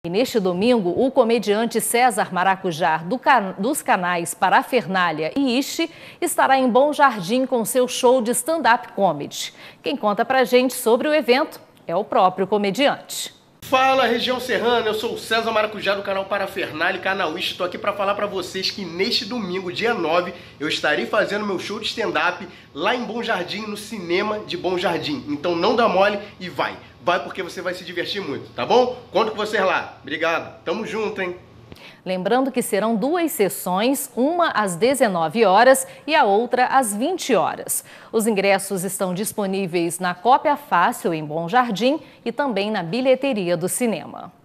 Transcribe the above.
E neste domingo, o comediante César Maracujá, dos canais Parafernália e Ishi, estará em Bom Jardim com seu show de stand-up comedy. Quem conta pra gente sobre o evento é o próprio comediante. Fala, região serrana, eu sou o César Maracujá do canal Parafernália e canal Ishi. Estou aqui para falar para vocês que neste domingo, dia 9, eu estarei fazendo meu show de stand-up lá em Bom Jardim, no cinema de Bom Jardim. Então não dá mole e vai. Vai porque você vai se divertir muito, tá bom? Conto com vocês lá. Obrigado. Tamo junto, hein? Lembrando que serão duas sessões, uma às 19 horas e a outra às 20 horas. Os ingressos estão disponíveis na Cópia Fácil, em Bom Jardim, e também na bilheteria do cinema.